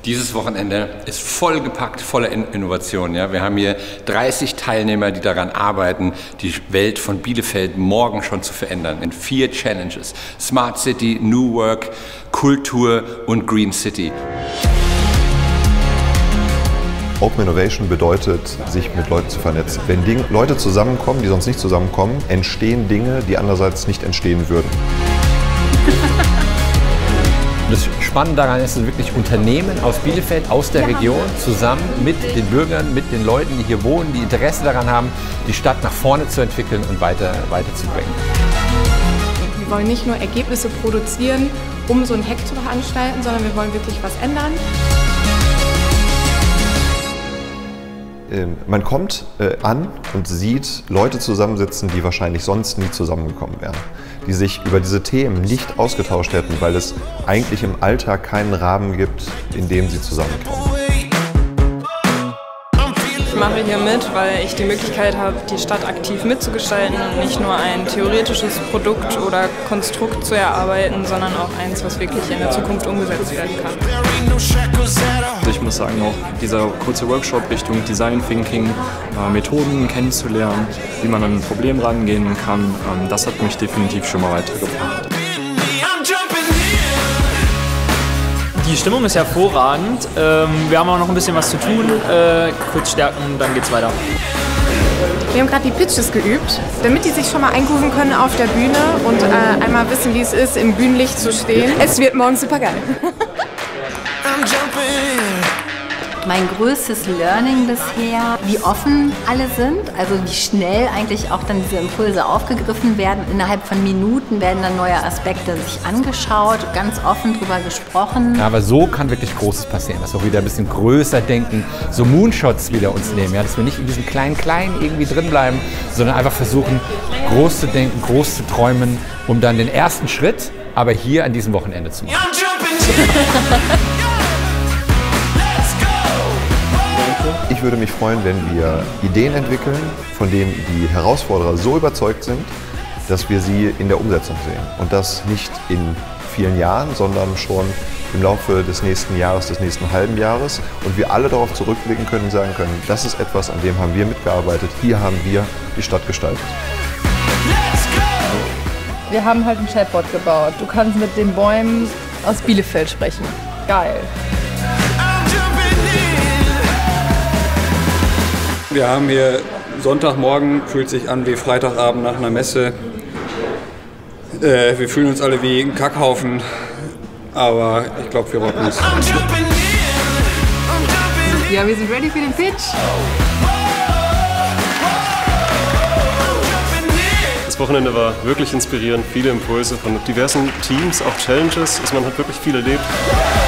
Dieses Wochenende ist vollgepackt, voller Innovation. Ja? Wir haben hier 30 Teilnehmer, die daran arbeiten, die Welt von Bielefeld morgen schon zu verändern. In 4 Challenges. Smart City, New Work, Kultur und Green City. Open Innovation bedeutet, sich mit Leuten zu vernetzen. Wenn Leute zusammenkommen, die sonst nicht zusammenkommen, entstehen Dinge, die andererseits nicht entstehen würden. Das Spannende daran ist, dass wirklich Unternehmen aus Bielefeld, aus der Region, zusammen mit den Bürgern, mit den Leuten, die hier wohnen, die Interesse daran haben, die Stadt nach vorne zu entwickeln und weiterzubringen. Wir wollen nicht nur Ergebnisse produzieren, um so einen Hack zu veranstalten, sondern wir wollen wirklich was ändern. Man kommt an und sieht Leute zusammensitzen, die wahrscheinlich sonst nie zusammengekommen wären, die sich über diese Themen nicht ausgetauscht hätten, weil es eigentlich im Alltag keinen Rahmen gibt, in dem sie zusammenkommen. Ich mache hier mit, weil ich die Möglichkeit habe, die Stadt aktiv mitzugestalten und nicht nur ein theoretisches Produkt oder Konstrukt zu erarbeiten, sondern auch eins, was wirklich in der Zukunft umgesetzt werden kann. Ich muss sagen, auch dieser kurze Workshop Richtung Design Thinking, Methoden kennenzulernen, wie man an ein Problem rangehen kann, das hat mich definitiv schon mal weitergebracht. Die Stimmung ist hervorragend. Wir haben auch noch ein bisschen was zu tun. Kurz stärken, dann geht's weiter. Wir haben gerade die Pitches geübt, damit die sich schon mal eingrooven können auf der Bühne und einmal wissen, wie es ist, im Bühnenlicht zu stehen. Es wird morgen super geil. Mein größtes Learning bisher, wie offen alle sind, also wie schnell eigentlich auch dann diese Impulse aufgegriffen werden. Innerhalb von Minuten werden dann neue Aspekte sich angeschaut, ganz offen drüber gesprochen. Ja, aber so kann wirklich Großes passieren, dass wir auch wieder ein bisschen größer denken, so Moonshots wieder uns nehmen, ja, dass wir nicht in diesem Kleinen irgendwie drin bleiben, sondern einfach versuchen, groß zu denken, groß zu träumen, um dann den ersten Schritt aber hier an diesem Wochenende zu machen. Ich würde mich freuen, wenn wir Ideen entwickeln, von denen die Herausforderer so überzeugt sind, dass wir sie in der Umsetzung sehen. Und das nicht in vielen Jahren, sondern schon im Laufe des nächsten Jahres, des nächsten halben Jahres. Und wir alle darauf zurückblicken können und sagen können, das ist etwas, an dem haben wir mitgearbeitet, hier haben wir die Stadt gestaltet. Wir haben halt ein Chatbot gebaut. Du kannst mit den Bäumen aus Bielefeld sprechen. Geil. Wir haben hier Sonntagmorgen, fühlt sich an wie Freitagabend nach einer Messe. Wir fühlen uns alle wie ein Kackhaufen, aber ich glaube, wir rocken es. Ja, wir sind ready für den Pitch. Das Wochenende war wirklich inspirierend, viele Impulse von diversen Teams, auch Challenges, man hat wirklich viel erlebt.